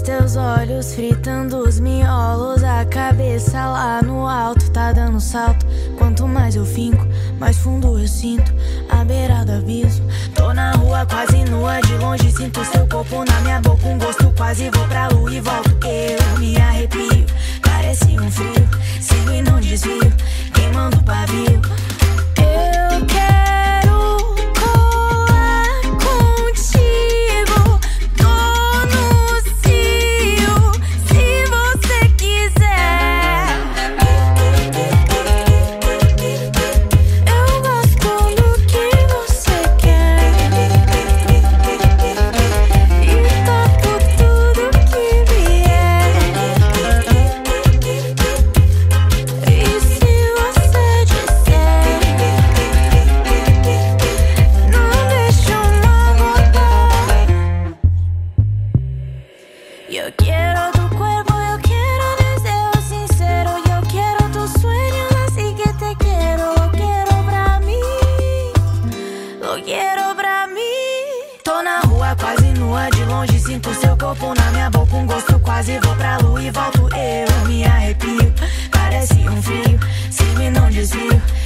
teus olhos fritando os miolos, a cabeça lá no alto tá dando salto. Quanto mais eu finco, mais fundo eu sinto, à beira do abismo. Tô na rua quase nua, de longe sinto seu corpo na minha boca, um gosto quase vou pra lua e volto. Eu me arrepio, parece um frio, sigo e não desvio, queimando o pavio. Eu quero colar contigo, tô no cio, se você quiser. Eu gosto do que você quer e topo tudo que vier. E se você disser, não deixa uma voltar. Yo quiero tu cuerpo, yo quiero deseo sincero, yo quiero tus sueños, así que te quiero, lo quiero pra mim, lo quiero pra mim. Tô na rua quase nua, de longe sinto seu corpo na minha boca, um gosto quase vou pra lua e volto. Eu me arrepio, parece um frio, sigo e não desvio,